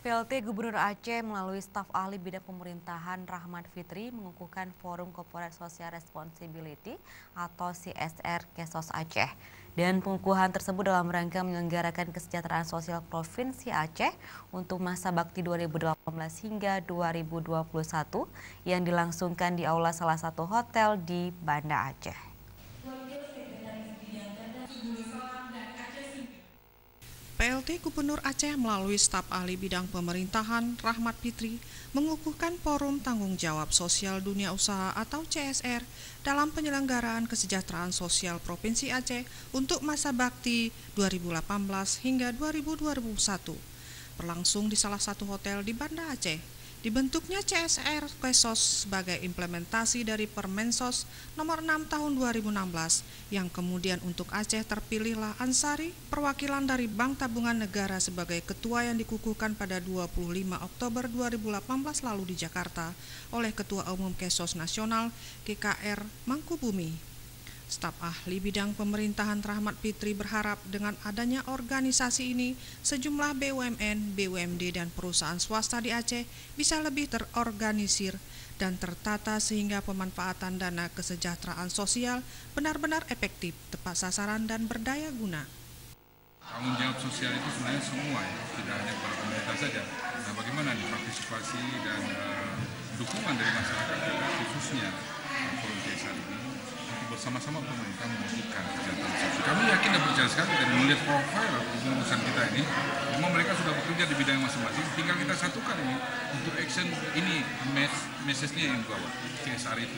PLT Gubernur Aceh melalui staf ahli bidang pemerintahan Rahmat Fitri mengukuhkan Forum Corporate Social Responsibility atau CSR Kesos Aceh. Dan pengukuhan tersebut dalam rangka menyelenggarakan kesejahteraan sosial Provinsi Aceh untuk masa bakti 2018 hingga 2021 yang dilangsungkan di aula salah satu hotel di Banda Aceh. PLT Gubernur Aceh melalui staf ahli bidang pemerintahan Rahmat Fitri mengukuhkan Forum Tanggung Jawab Sosial Dunia Usaha atau CSR dalam penyelenggaraan kesejahteraan sosial Provinsi Aceh untuk masa bakti 2018 hingga 2021 berlangsung di salah satu hotel di Banda Aceh. Dibentuknya CSR Kesos sebagai implementasi dari Permensos nomor 6 tahun 2016 yang kemudian untuk Aceh terpilihlah Ansari, perwakilan dari Bank Tabungan Negara sebagai ketua yang dikukuhkan pada 25 Oktober 2018 lalu di Jakarta oleh Ketua Umum Kesos Nasional GKR Mangkubumi. Staf ahli bidang pemerintahan Rahmat Fitri berharap dengan adanya organisasi ini, sejumlah BUMN, BUMD, dan perusahaan swasta di Aceh bisa lebih terorganisir dan tertata sehingga pemanfaatan dana kesejahteraan sosial benar-benar efektif, tepat sasaran, dan berdaya guna. Tanggung jawab sosial itu sebenarnya semua ya, tidak hanya para pemerintah saja. Nah, bagaimana partisipasi dan dukungan dari masyarakat kita khususnya forum CSR ini bersama-sama pemerintah mewujudkan kesejahteraan sosial. Kami yakin dan percaya sekali dari melihat profil pengurusan kita ini, memang mereka sudah bekerja di bidang masing-masing, tinggal kita satukan ini untuk action ini, message-nya yang bawa CSR itu.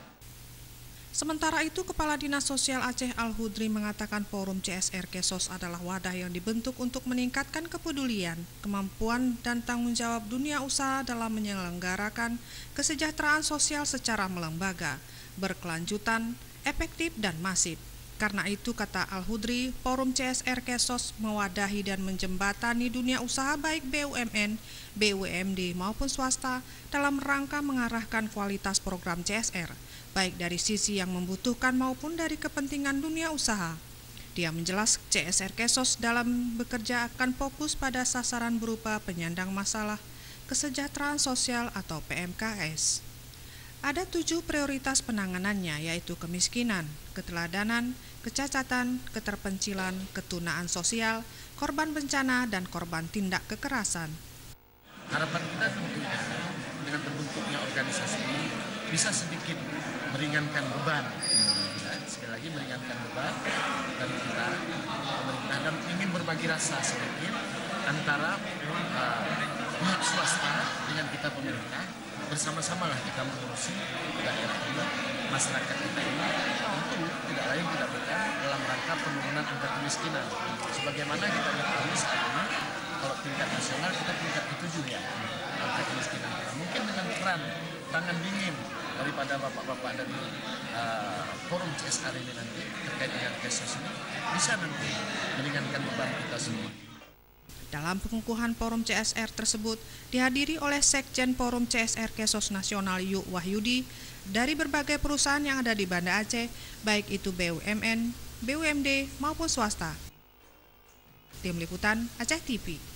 Sementara itu, Kepala Dinas Sosial Aceh Al-Hudri mengatakan Forum CSR Kesos adalah wadah yang dibentuk untuk meningkatkan kepedulian, kemampuan, dan tanggung jawab dunia usaha dalam menyelenggarakan kesejahteraan sosial secara melembaga, berkelanjutan, efektif, dan masif. Karena itu, kata Al-Hudri, Forum CSR Kesos mewadahi dan menjembatani dunia usaha baik BUMN, BUMD maupun swasta dalam rangka mengarahkan kualitas program CSR, baik dari sisi yang membutuhkan maupun dari kepentingan dunia usaha. Dia menjelaskan CSR Kesos dalam bekerja akan fokus pada sasaran berupa penyandang masalah kesejahteraan sosial atau PMKS. Ada 7 prioritas penanganannya, yaitu kemiskinan, keteladanan, kecacatan, keterpencilan, ketunaan sosial, korban bencana, dan korban tindak kekerasan. Harapan kita tentunya dengan terbentuknya organisasi ini bisa sedikit meringankan beban. Sekali lagi meringankan beban dan kita pemerintah dan ingin berbagi rasa sedikit antara pihak swasta dengan kita pemerintah. Bersama-samalah kita mengurusi daerah ini, masyarakat kita ini tentu tidak lain tidak bukan dalam rangka penurunan angka kemiskinan. Sebagaimana kita ketahui saat ini, kalau tingkat nasional kita tingkat ke-7 ya, angka kemiskinan kita. Mungkin dengan peran tangan dingin daripada bapak-bapak dari Forum CSR ini nanti terkait dengan Kesos ini bisa nanti meringankan beban kita semua. Dalam pengukuhan Forum CSR tersebut dihadiri oleh Sekjen Forum CSR Kesos Nasional Yuk Wahyudi dari berbagai perusahaan yang ada di Banda Aceh, baik itu BUMN, BUMD maupun swasta. Tim Liputan Aceh TV.